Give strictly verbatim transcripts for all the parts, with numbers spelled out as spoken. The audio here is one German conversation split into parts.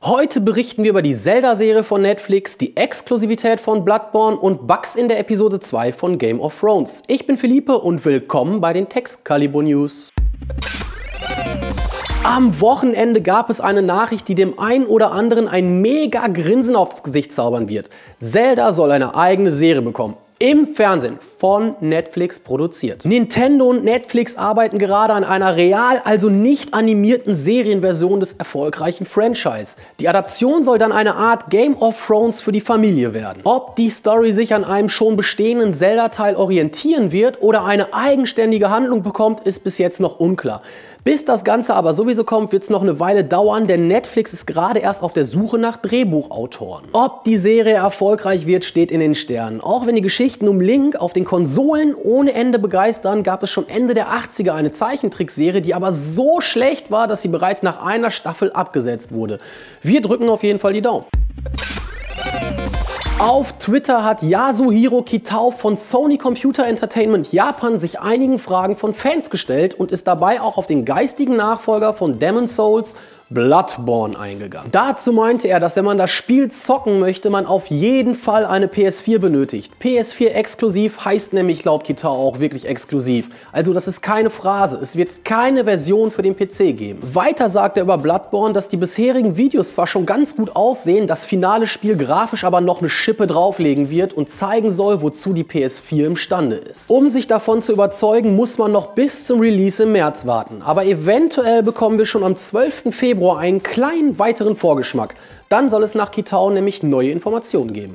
Heute berichten wir über die Zelda-Serie von Netflix, die Exklusivität von Bloodborne und Bugs in der Episode zwei von Game of Thrones. Ich bin Philippe und willkommen bei den Texcalibur News. Am Wochenende gab es eine Nachricht, die dem einen oder anderen ein mega Grinsen auf das Gesicht zaubern wird. Zelda soll eine eigene Serie bekommen. Im Fernsehen, von Netflix produziert. Nintendo und Netflix arbeiten gerade an einer real, also nicht animierten Serienversion des erfolgreichen Franchise. Die Adaption soll dann eine Art Game of Thrones für die Familie werden. Ob die Story sich an einem schon bestehenden Zelda-Teil orientieren wird oder eine eigenständige Handlung bekommt, ist bis jetzt noch unklar. Bis das Ganze aber sowieso kommt, wird es noch eine Weile dauern, denn Netflix ist gerade erst auf der Suche nach Drehbuchautoren. Ob die Serie erfolgreich wird, steht in den Sternen. Auch wenn die Geschichten um Link auf den Konsolen ohne Ende begeistern, gab es schon Ende der achtziger eine Zeichentrickserie, die aber so schlecht war, dass sie bereits nach einer Staffel abgesetzt wurde. Wir drücken auf jeden Fall die Daumen. Auf Twitter hat Yasuhiro Kitao von Sony Computer Entertainment Japan sich einigen Fragen von Fans gestellt und ist dabei auch auf den geistigen Nachfolger von Demon's Souls, Bloodborne, eingegangen. Dazu meinte er, dass wenn man das Spiel zocken möchte, man auf jeden Fall eine P S vier benötigt. P S vier exklusiv heißt nämlich laut Kitao auch wirklich exklusiv. Also das ist keine Phrase, es wird keine Version für den P C geben. Weiter sagt er über Bloodborne, dass die bisherigen Videos zwar schon ganz gut aussehen, das finale Spiel grafisch aber noch eine Schippe drauflegen wird und zeigen soll, wozu die P S vier imstande ist. Um sich davon zu überzeugen, muss man noch bis zum Release im März warten. Aber eventuell bekommen wir schon am zwölften Februar einen kleinen weiteren Vorgeschmack. Dann soll es nach Kitao nämlich neue Informationen geben.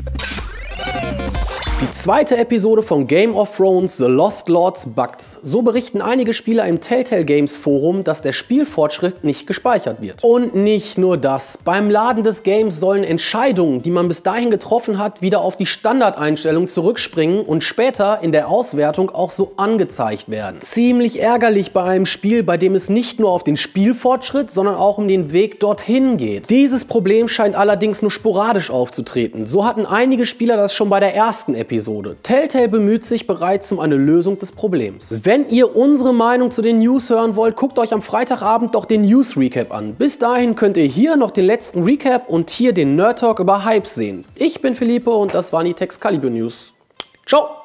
Die zweite Episode von Game of Thrones The Lost Lords buggt. So berichten einige Spieler im Telltale Games Forum, dass der Spielfortschritt nicht gespeichert wird. Und nicht nur das. Beim Laden des Games sollen Entscheidungen, die man bis dahin getroffen hat, wieder auf die Standardeinstellung zurückspringen und später in der Auswertung auch so angezeigt werden. Ziemlich ärgerlich bei einem Spiel, bei dem es nicht nur auf den Spielfortschritt, sondern auch um den Weg dorthin geht. Dieses Problem scheint allerdings nur sporadisch aufzutreten. So hatten einige Spieler das schon bei der ersten Episode. Episode. Telltale bemüht sich bereits um eine Lösung des Problems. Wenn ihr unsere Meinung zu den News hören wollt, guckt euch am Freitagabend doch den News Recap an. Bis dahin könnt ihr hier noch den letzten Recap und hier den Nerd Talk über Hypes sehen. Ich bin Philippe und das waren die Texcalibur News. Ciao!